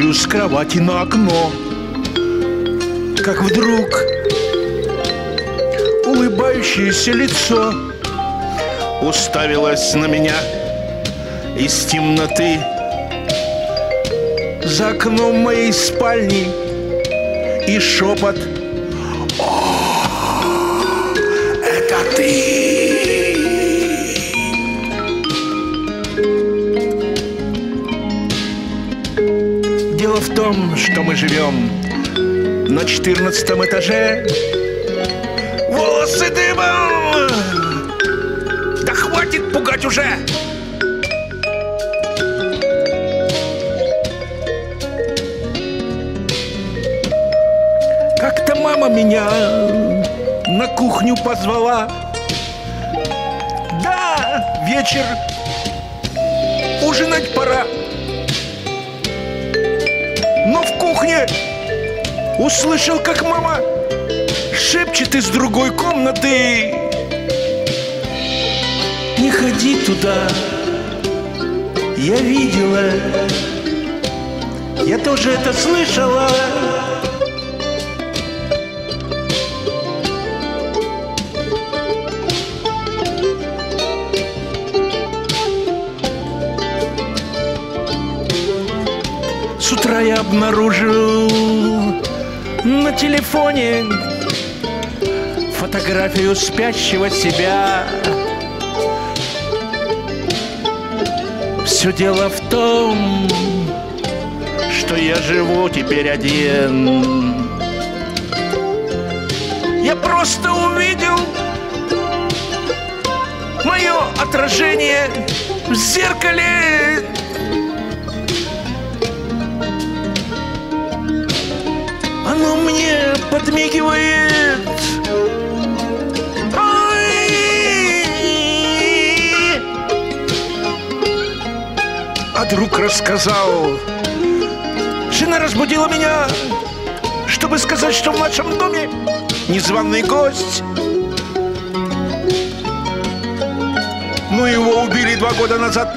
Смотрю с кровати на окно, как вдруг улыбающееся лицо уставилось на меня из темноты. За окном моей спальни и шепот: «О, это ты!» Дело в том, что мы живем на 14-м этаже. Волосы дыбом! Да хватит пугать уже! Как-то мама меня на кухню позвала. Да, вечер, ужинать пора. Но в кухне услышал, как мама шепчет из другой комнаты: «Не ходи туда, я видела, я тоже это слышала». С утра я обнаружил на телефоне фотографию спящего себя. Все дело в том, что я живу теперь один. Я просто увидел мое отражение в зеркале. Оно мне подмигивает. А друг рассказал, жена разбудила меня, чтобы сказать, что в нашем доме незваный гость. Ну, его убили 2 года назад.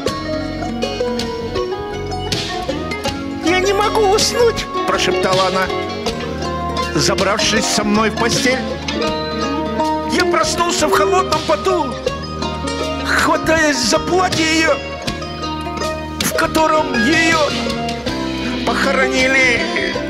«Я не могу уснуть», — прошептала она, забравшись со мной в постель. Я проснулся в холодном поту, хватаясь за платье ее, в котором ее похоронили.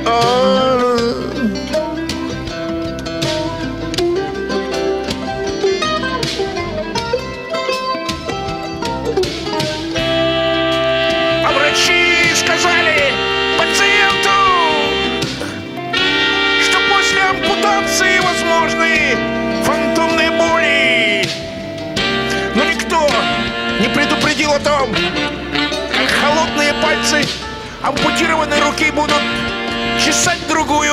А врачи сказали пациенту, что после ампутации возможны фантомные боли. Но никто не предупредил о том, как холодные пальцы ампутированной руки будут чесать другую.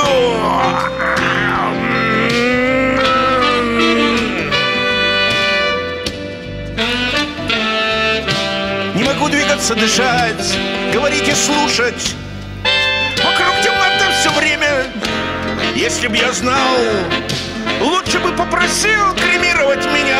Не могу двигаться, дышать, говорить и слушать. Вокруг темнота все время. Если б я знал, лучше бы попросил кремировать меня.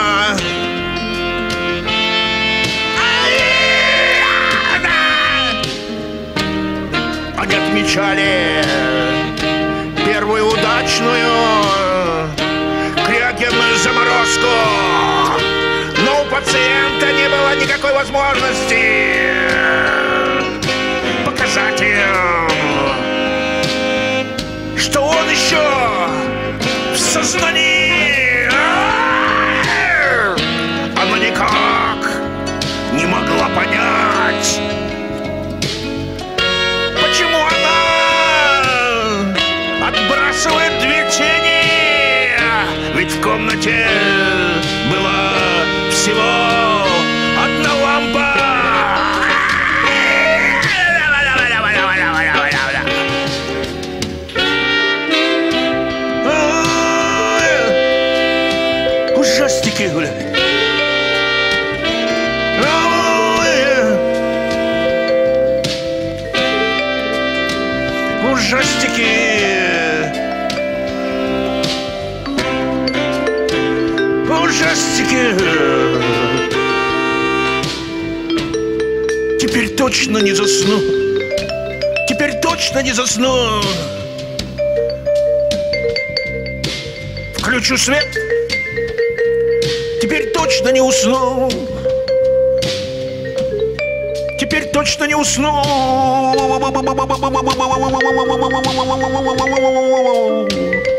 Они отмечали первую удачную криогенную заморозку, но у пациента не было никакой возможности показать им, что он еще в сознании. Она никак не могла понять, почему она отбрасывает 2 тени, ведь в комнате была всего 1 лампа. Ужастики гуляли. Ужастики. Ужастики. Теперь точно не засну. Теперь точно не засну. Включу свет, теперь точно не усну. Теперь точно не усну.